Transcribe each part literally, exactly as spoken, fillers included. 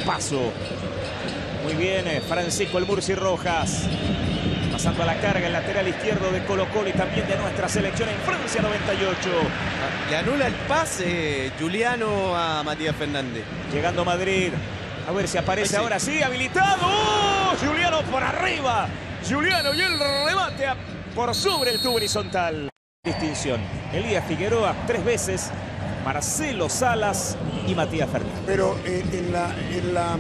paso. Muy bien, Francisco el Murci Rojas. Pasando a la carga el lateral izquierdo de Colo-Colo y también de nuestra selección en Francia noventa y ocho. Le anula el pase Giuliano a Matías Fernández. Llegando a Madrid. A ver si aparece sí. ahora sí, habilitado. ¡Oh! Giuliano por arriba. Giuliano y el remate a, por sobre el tubo horizontal. Distinción. Elías Figueroa tres veces. Marcelo Salas y Matías Fernández. Pero eh, en la... En la...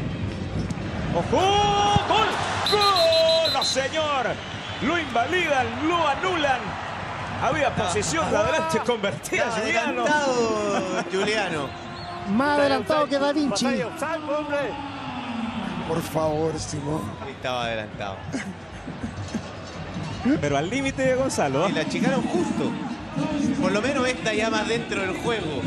¡Ojo! ¡Gol! ¡Gol! ¡No, señor! Lo invalidan, lo anulan. Había posición de adelante, convertía a Giuliano. Giuliano. Más adelantado que Da Vinci. Por favor, Simón. Estaba adelantado. Pero al límite de Gonzalo. Y la achicaron justo. Por lo menos esta ya más dentro del juego.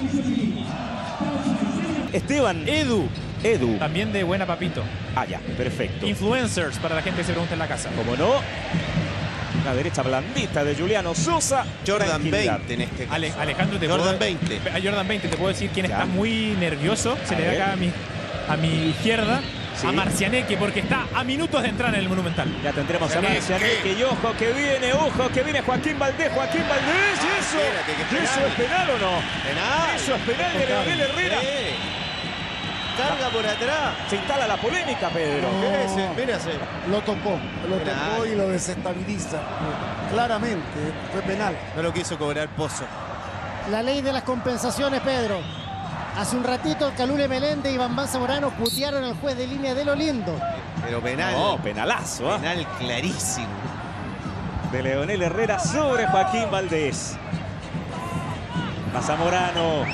Esteban. Edu. Edu. También de Buena Papito. Ah, ya, perfecto. Influencers, para la gente que se pregunta en la casa. Como no. La derecha blandita de Giuliano Sosa. Jordan veinte en este caso. Ale, Alejandro, te Jordan puedo, veinte. A Jordan veinte te puedo decir quién ya. está muy nervioso. Se a le ver. da acá a mi, a mi izquierda. Sí. A Marcianeque, porque está a minutos de entrar en el Monumental. Ya tendremos a Marcianeque y ojo que viene, ojo que viene Joaquín Valdés, Joaquín Valdés. ¿Y eso? Espérate, que ¿Y eso es penal o no? Penal. Eso es penal de Leonel Herrera. Sí. Carga por atrás. Se instala la polémica, Pedro. No. Mírese, mírese. Lo tocó, lo Penal. tocó y lo desestabiliza. Claramente, fue penal. No lo quiso cobrar Pozo. La ley de las compensaciones, Pedro. Hace un ratito Calule Meléndez y Bambán Zamorano putearon al juez de línea de lo lindo. Pero penal. No, penalazo. ¿eh? Penal clarísimo. De Leonel Herrera sobre Joaquín Valdés. Va Zamorano.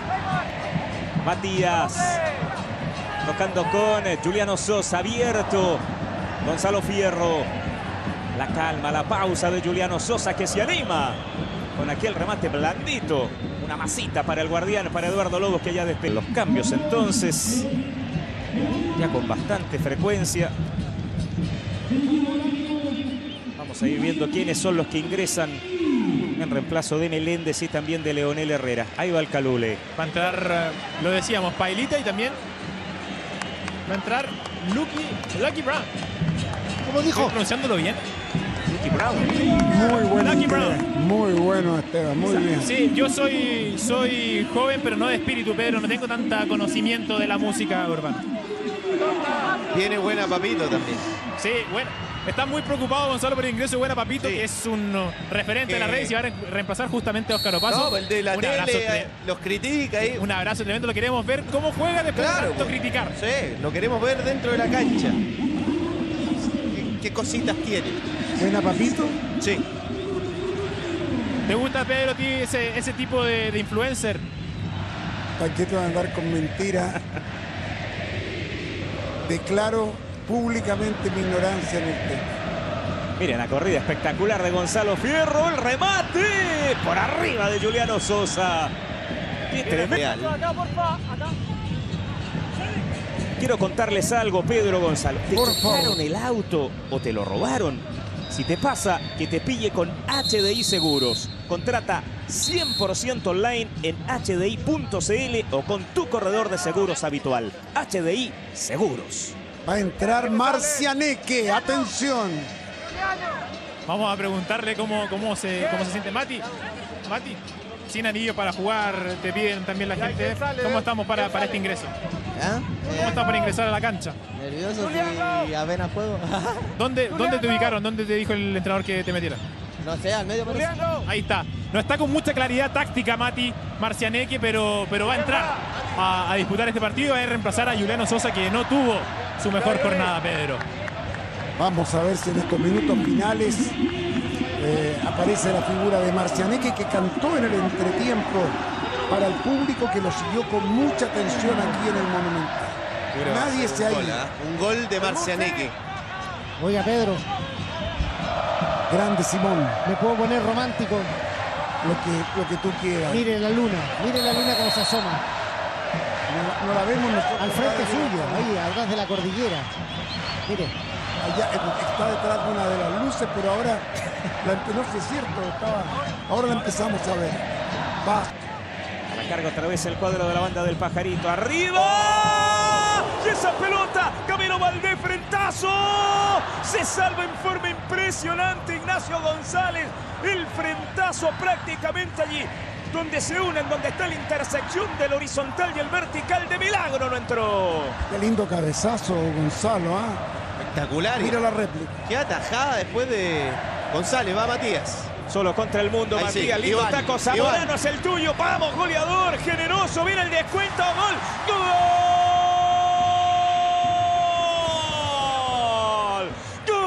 Matías. Tocando con Giuliano Sosa. Abierto. Gonzalo Fierro. La calma, la pausa de Giuliano Sosa que se anima con aquel remate blandito. Una masita para el guardián, para Eduardo Lobos, que ya despega. Los cambios entonces, ya con bastante frecuencia. Vamos a ir viendo quiénes son los que ingresan en reemplazo de Meléndez y también de Leonel Herrera. Ahí va el Calule. Va a entrar, lo decíamos, Pailita y también va a entrar Lucky, Lucky Brown. Como dijo. ¿Estoy pronunciándolo bien? Lucky Brown. Muy bueno. Lucky Brown. Muy bueno, Esteban, muy bien. Sí, yo soy, soy joven, pero no de espíritu, Pedro. No tengo tanta conocimiento de la música urbana. Tiene Buena Papito también. Sí, bueno. Está muy preocupado Gonzalo por el ingreso de Buena Papito, sí. que es un uh, referente de la red y va a re reemplazar justamente a Óscar Opazo. No, el de la un tele abrazo los critica ahí. Un abrazo tremendo, lo queremos ver cómo juega después Claro, de tanto criticar. Sí, lo queremos ver dentro de la cancha. ¿Qué, qué cositas tiene? Buena Papito. Sí. ¿Te gusta, Pedro, a ti ese, ese tipo de, de influencer? ¿Para qué te van a andar con mentiras? Declaro públicamente mi ignorancia en el tema. Miren la corrida espectacular de Gonzalo Fierro. El remate por arriba de Giuliano Sosa. Qué tremendo. Quiero contarles algo, Pedro Gonzalo. ¿Te Por chocaron favor. el auto o te lo robaron? Si te pasa, que te pille con H D I Seguros. Contrata cien por ciento online en H D I punto C L o con tu corredor de seguros habitual. H D I Seguros. Va a entrar Marcianeque. Atención. Vamos a preguntarle cómo, cómo, se, cómo se siente Mati. Mati, sin anillo para jugar, te piden también la gente. ¿Cómo estamos para, para este ingreso? ¿Ah? ¿Cómo estás para ingresar a la cancha? Nervioso y apenas juego. ¿Dónde, ¿Dónde te ubicaron? ¿Dónde te dijo el entrenador que te metiera? No sé, al medio parece. Ahí está. No está con mucha claridad táctica Mati Marcianeque, pero, pero va a entrar a, a disputar este partido y va a reemplazar a Giuliano Sosa, que no tuvo su mejor jornada, Pedro. Vamos a ver si en estos minutos finales eh, aparece la figura de Marcianeque, que cantó en el entretiempo para el público que lo siguió con mucha atención aquí en el Monumental. Pero Nadie se ha un gol, ido. ¿eh? Un gol de Marcianeque. Oiga, Pedro, Grande Simón, me puedo poner romántico. lo que, lo que tú quieras. Mire la luna, mire la luna como se asoma. No, no la vemos nosotros. Al frente acá, suyo, ahí, atrás de la cordillera. Mire, Allá, está detrás de una de las luces, pero ahora, la, no sé si es cierto, estaba, ahora la empezamos a ver. Va. A la carga otra vez el cuadro de la banda del Pajarito. ¡Arriba! esa pelota. Camilo Valdés, frentazo. Se salva en forma impresionante Ignacio González. El frentazo prácticamente allí donde se unen, donde está la intersección del horizontal y el vertical. De milagro no entró. Qué lindo cabezazo, Gonzalo, ¿ah? Espectacular. Mira la réplica. Qué atajada después de González. Va Matías. Solo contra el mundo, Ahí Matías. sí, Lindo Iván, taco. Zamorano Iván. es el tuyo. Vamos, goleador. Generoso. Viene el descuento. Gol. Gol.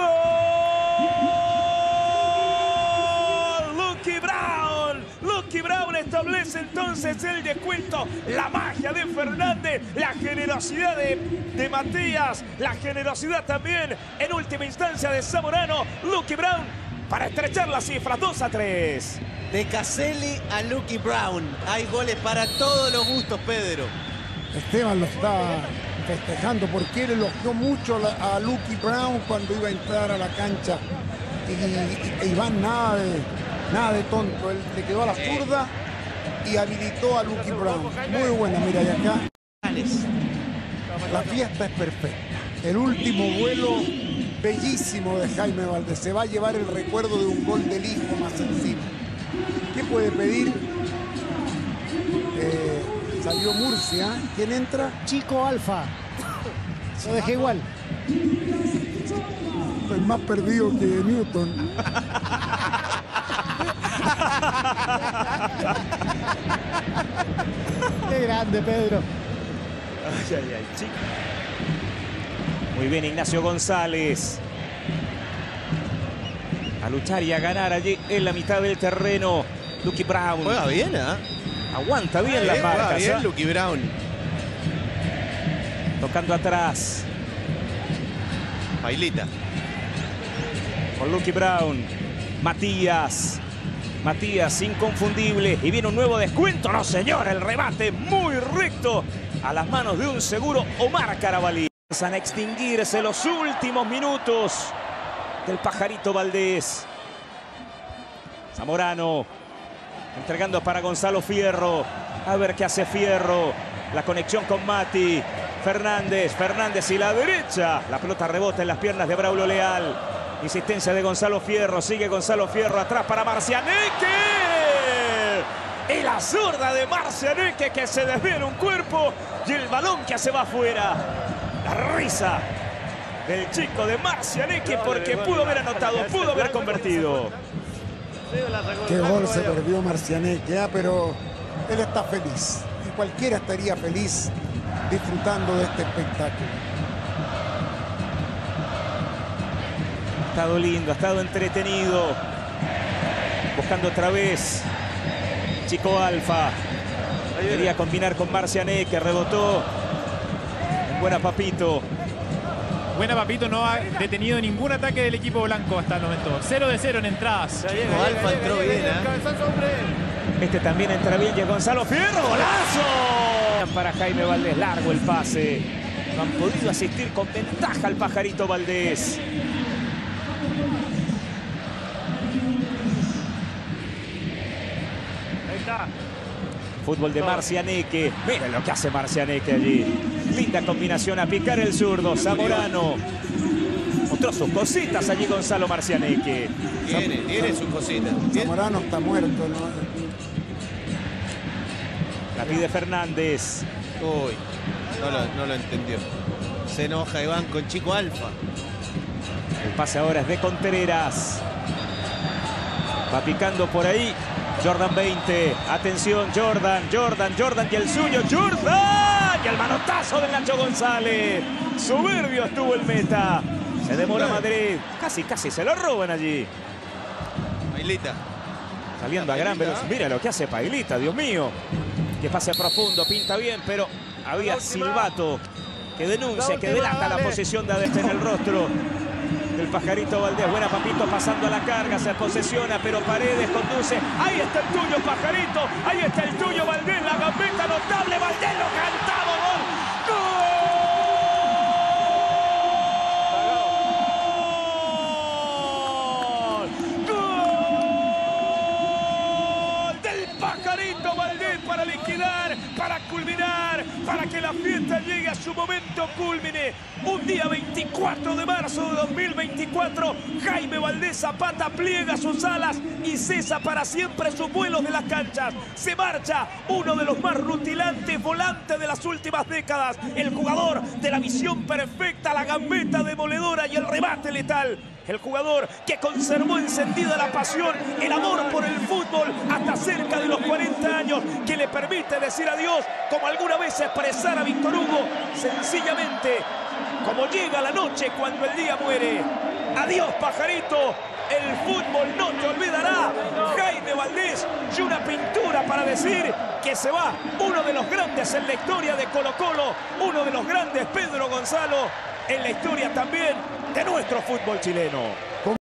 Gol. Lucky Brown. Lucky Brown establece entonces el descuento. La magia de Fernández. La generosidad de, de Matías. La generosidad también en última instancia de Zamorano. Lucky Brown para estrechar la cifra. Dos a tres. De Caselli a Lucky Brown. Hay goles para todos los gustos, Pedro. Esteban lo está festejando porque él elogió mucho a Lucky Brown cuando iba a entrar a la cancha. Y, y, y Iván nada de, nada de tonto. Él le quedó a la zurda y habilitó a Lucky Brown. Muy buena, mira, y acá la fiesta es perfecta. El último vuelo bellísimo de Jaime Valdés. Se va a llevar el recuerdo de un gol del hijo más sencillo. ¿Qué puede pedir? Eh, salió Murcia. ¿Quién entra? Chico Alfa. Lo dejé igual. Estoy más perdido que Newton. Qué grande, Pedro. Ay, ay, ay, chico. Muy bien, Ignacio González. A luchar y a ganar allí en la mitad del terreno. Lucky Brown. Juega bien, ¿ah? Aguanta bien ¿eh? las Juega marcas. bien, ¿eh? Lucky Brown. Tocando atrás. Pailita. Con Lucky Brown. Matías. Matías, inconfundible. Y viene un nuevo descuento. No, señor. El remate muy recto a las manos de un seguro Omar Carabalí. Van a extinguirse los últimos minutos del Pajarito Valdés. Zamorano entregando para Gonzalo Fierro. A ver qué hace Fierro. La conexión con Mati. Fernández. Fernández y la derecha. La pelota rebota en las piernas de Braulio Leal. Insistencia de Gonzalo Fierro. Sigue Gonzalo Fierro atrás para Marcianeque. Y la zurda de Marcianeque que se desvía en un cuerpo. Y el balón que se va afuera. La risa del chico de Marcianeque porque pudo haber anotado, pudo haber convertido. Qué gol se perdió Marcianeque, ¿eh? Pero él está feliz. Y cualquiera estaría feliz disfrutando de este espectáculo. Ha estado lindo, ha estado entretenido. Buscando otra vez Chico Alfa. Quería combinar con Marcianeque, rebotó. Buena Papito. Buena Papito, no ha detenido ningún ataque del equipo blanco hasta el momento. cero de cero en entradas. Chico Alfa entró bien, ¿eh? Este también entra bien, y es Gonzalo Fierro. ¡Golazo! Para Jaime Valdés, largo el pase. No han podido asistir con ventaja al Pajarito Valdés. Ahí está. Fútbol de Marcianeque. Miren lo que hace Marcianeque allí. Linda combinación a picar el zurdo. Zamorano. Mostró sus cositas allí Gonzalo Marcianeque. Tiene, tiene sus cositas. Zamorano está muerto, ¿no? La pide Fernández. Uy, no lo, no lo entendió. Se enoja Iván con Chico Alfa. El pase ahora es de Contreras. Va picando por ahí. Jordan veinte. Atención, Jordan, Jordan, Jordan y el suyo. Jordan. Y el manotazo de Nacho González. Soberbio estuvo el meta. Se demora Madrid. Casi, casi se lo roban allí. Pailita. Saliendo a gran velocidad. Mira lo que hace Pailita, Dios mío. Que pase profundo, pinta bien, pero había silbato que denuncia, que delata la posición de Adeste en el rostro del Pajarito Valdés. Buena Papito pasando a la carga, se posesiona, pero Paredes conduce. Ahí está el tuyo, Pajarito. Ahí está el tuyo, Valdés. La gambeta notable. Valdés lo cantaba. Gol. Gol. Gol del Pajarito Valdés para liquidar, para culminar, para que la la fiesta llegue a su momento cúlmine. Un día veinticuatro de marzo de dos mil veinticuatro, Jaime Valdés Zapata pliega sus alas y cesa para siempre sus vuelos de las canchas. Se marcha uno de los más rutilantes volantes de las últimas décadas. El jugador de la visión perfecta, la gambeta demoledora y el remate letal. El jugador que conservó encendida la pasión, el amor por el fútbol hasta cerca de los cuarenta años, que le permite decir adiós, como alguna vez expresara Víctor Hugo, sencillamente, como llega la noche cuando el día muere. Adiós, pajarito, el fútbol no te olvidará. Jaime Valdés, y una pintura para decir que se va uno de los grandes en la historia de Colo-Colo, uno de los grandes, Pedro Gonzalo, en la historia también de nuestro fútbol chileno.